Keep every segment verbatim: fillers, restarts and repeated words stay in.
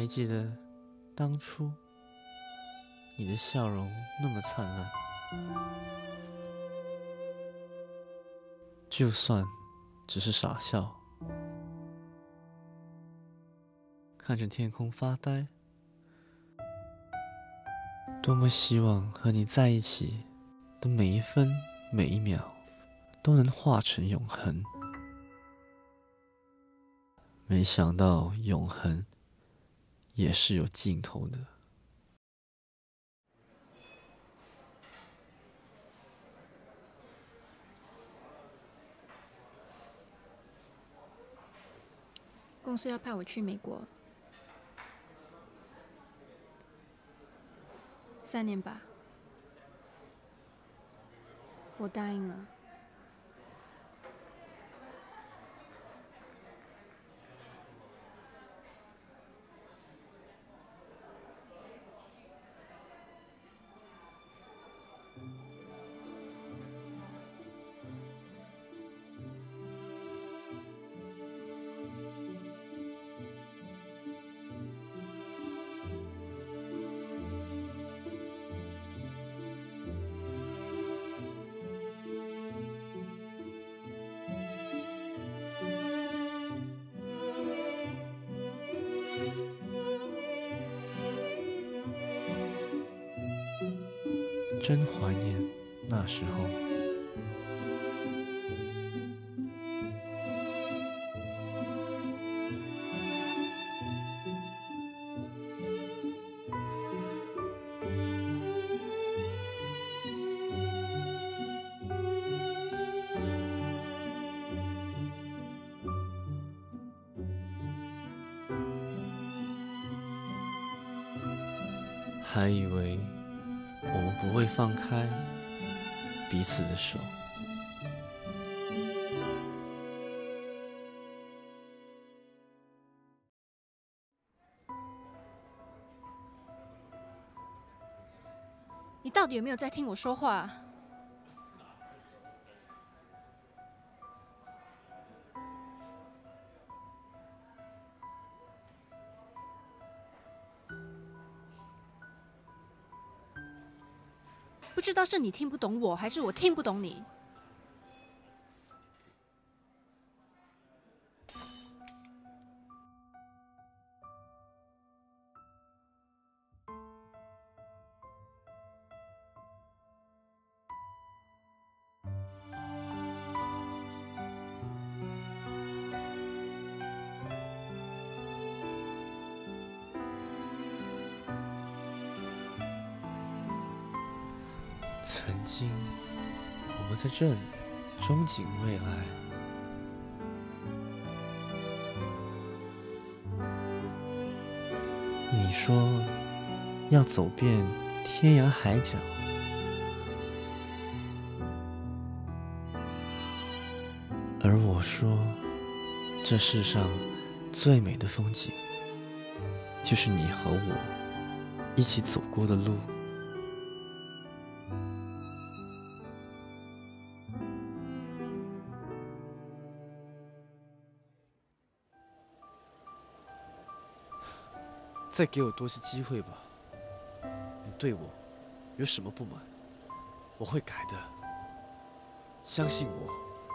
还记得当初你的笑容那么灿烂，就算只是傻笑，看着天空发呆，多么希望和你在一起的每一分每一秒都能化成永恒。没想到永恒也是有尽头的。 公司要派我去美国，三年吧。我答应了。 真怀念那时候。还以为我们不会放开彼此的手， 你到底有没有在听我说话？不知道是你听不懂我，还是我听不懂你。 曾经我们在这里憧憬未来，你说要走遍天涯海角，而我说这世上最美的风景就是你和我一起走过的路。再给我多些机会吧，你对我有什么不满，我会改的，相信我。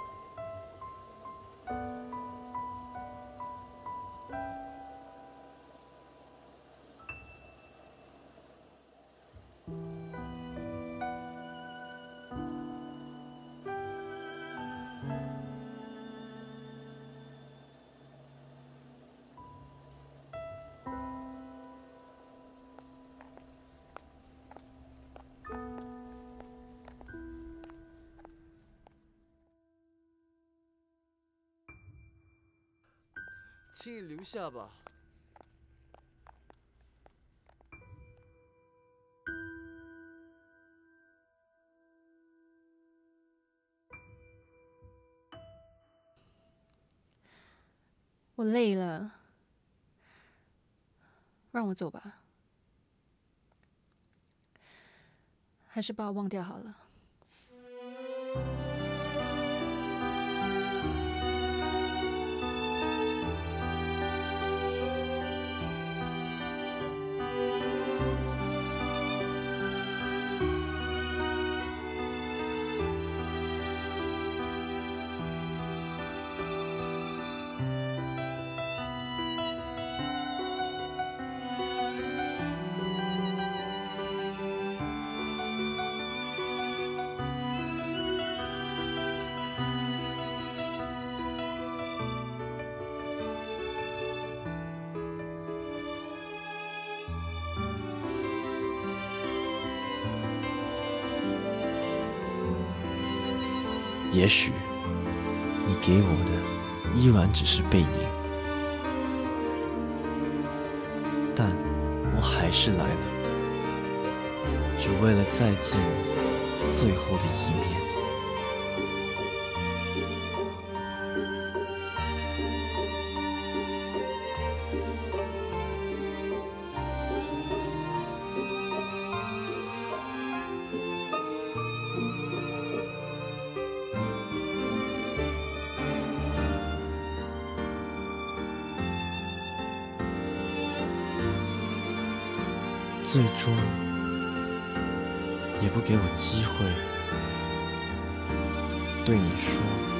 请你留下吧。 我累了，让我走吧，还是把我忘掉好了。 也许你给我的依然只是背影，但我还是来了，只为了再见你最后的一面。最终也不给我机会对你说